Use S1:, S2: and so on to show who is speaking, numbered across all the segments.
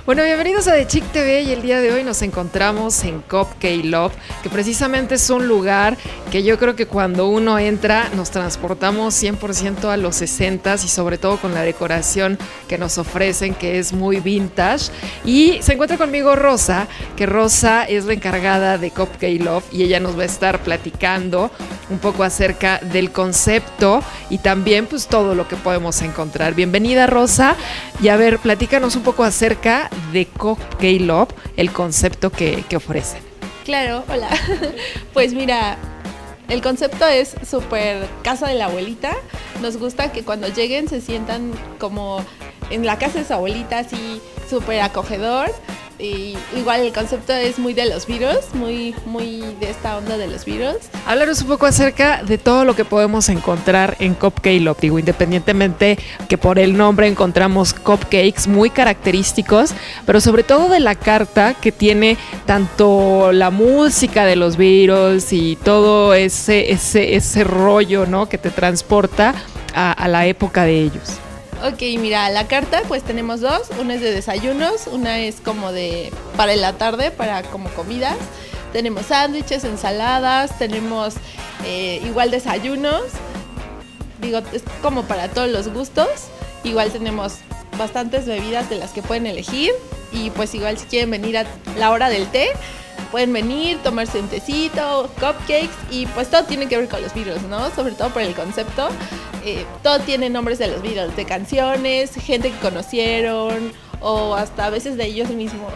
S1: Bueno, bienvenidos a The Chick TV y el día de hoy nos encontramos en Cupcake Love, que precisamente es un lugar que yo creo que cuando uno entra nos transportamos 100% a los 60s y sobre todo con la decoración que nos ofrecen, que es muy vintage. Y se encuentra conmigo Rosa, que Rosa es la encargada de Cupcake Love y ella nos va a estar platicando un poco acerca del concepto y también pues todo lo que podemos encontrar. Bienvenida, Rosa, y a ver, platícanos un poco acerca de Cupcake Love, el concepto que ofrecen.
S2: Claro, hola. Pues mira, el concepto es súper casa de la abuelita. Nos gusta que cuando lleguen se sientan como en la casa de su abuelita, así súper acogedor. Y igual el concepto es muy de los Beatles, muy de esta onda de los Beatles.
S1: Háblanos un poco acerca de todo lo que podemos encontrar en Cupcake Love. Digo, independientemente que por el nombre encontramos cupcakes muy característicos, pero sobre todo de la carta que tiene tanto la música de los Beatles y todo ese rollo, ¿no?, que te transporta a la época de ellos.
S2: Ok, mira, la carta pues tenemos dos, una es de desayunos, una es como de para la tarde, para como comidas. Tenemos sándwiches, ensaladas, tenemos igual desayunos, digo, es como para todos los gustos. Igual tenemos bastantes bebidas de las que pueden elegir y pues igual si quieren venir a la hora del té, pueden venir, tomarse un tecito, cupcakes y pues todo tiene que ver con los Beatles, ¿no? Sobre todo por el concepto. Todo tiene nombres de los Beatles, de canciones, gente que conocieron o hasta a veces de ellos mismos.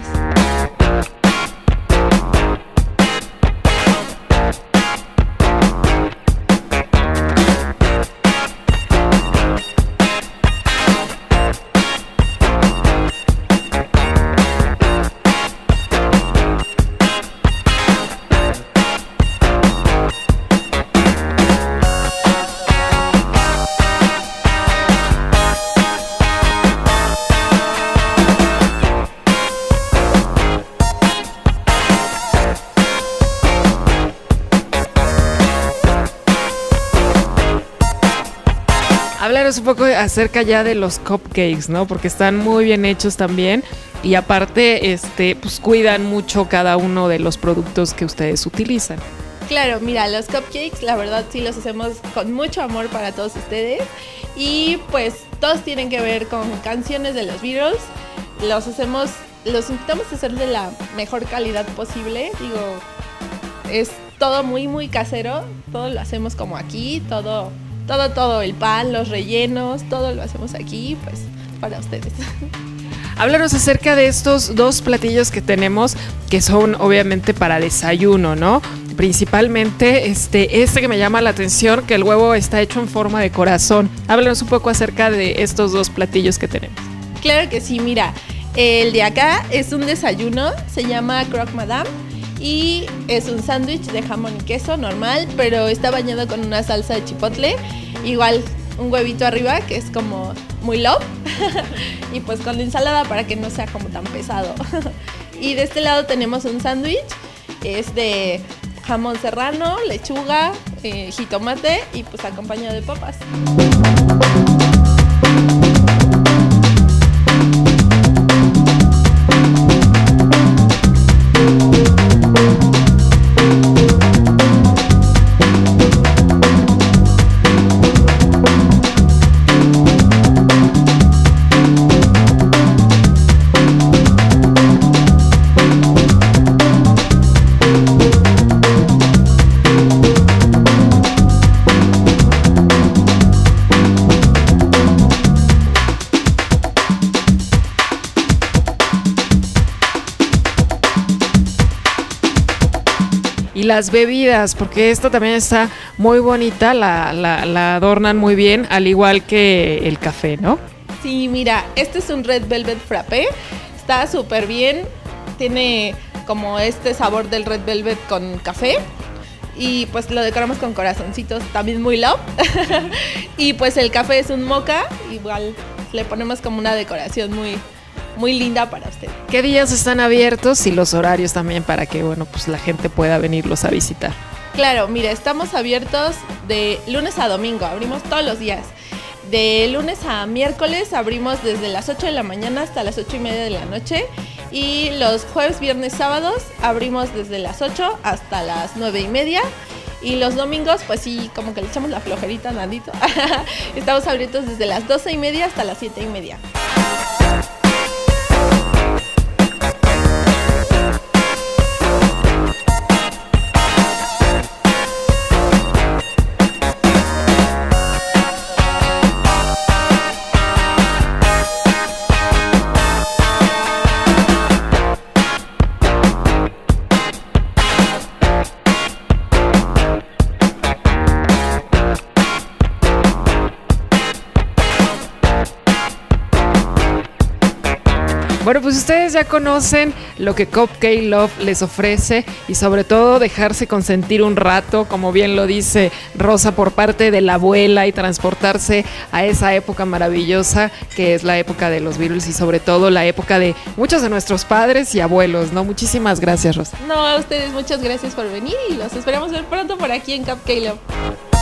S1: Háblanos un poco acerca ya de los cupcakes, ¿no? Porque están muy bien hechos también y aparte, pues cuidan mucho cada uno de los productos que ustedes utilizan.
S2: Claro, mira, los cupcakes, la verdad sí los hacemos con mucho amor para todos ustedes y pues todos tienen que ver con canciones de los Beatles. Los intentamos hacer de la mejor calidad posible, digo, es todo muy casero, todo lo hacemos como aquí, todo, el pan, los rellenos, todo lo hacemos aquí, pues, para ustedes.
S1: Háblanos acerca de estos dos platillos que tenemos, que son obviamente para desayuno, ¿no? Principalmente este que me llama la atención, que el huevo está hecho en forma de corazón. Háblanos un poco acerca de estos dos platillos que tenemos.
S2: Claro que sí, mira, el de acá es un desayuno, se llama Croque Madame. Y es un sándwich de jamón y queso normal, pero está bañado con una salsa de chipotle. Igual un huevito arriba, que es como muy love. Y pues con la ensalada para que no sea como tan pesado. Y de este lado tenemos un sándwich. Es de jamón serrano, lechuga, jitomate y pues acompañado de papas.
S1: Y las bebidas, porque esta también está muy bonita, la adornan muy bien, al igual que el café, ¿no?
S2: Sí, mira, este es un Red Velvet Frappé, está súper bien, tiene como este sabor del Red Velvet con café y pues lo decoramos con corazoncitos, también muy love. Y pues el café es un mocha, igual le ponemos como una decoración muy linda para usted.
S1: ¿Qué días están abiertos y los horarios también para que, bueno, pues la gente pueda venirlos a visitar?
S2: Claro, mira, estamos abiertos de lunes a domingo, abrimos todos los días. De lunes a miércoles abrimos desde las 8 de la mañana hasta las 8:30 de la noche. Y los jueves, viernes, sábados abrimos desde las 8 hasta las 9:30. Y los domingos, pues sí, como que le echamos la flojerita a Nandito. Estamos abiertos desde las 12:30 hasta las 7:30.
S1: Bueno, pues ustedes ya conocen lo que Cupcake Love les ofrece y sobre todo dejarse consentir un rato, como bien lo dice Rosa, por parte de la abuela y transportarse a esa época maravillosa que es la época de los Beatles y sobre todo la época de muchos de nuestros padres y abuelos, ¿no? Muchísimas gracias, Rosa.
S2: No, a ustedes muchas gracias por venir y los esperamos ver pronto por aquí en Cupcake Love.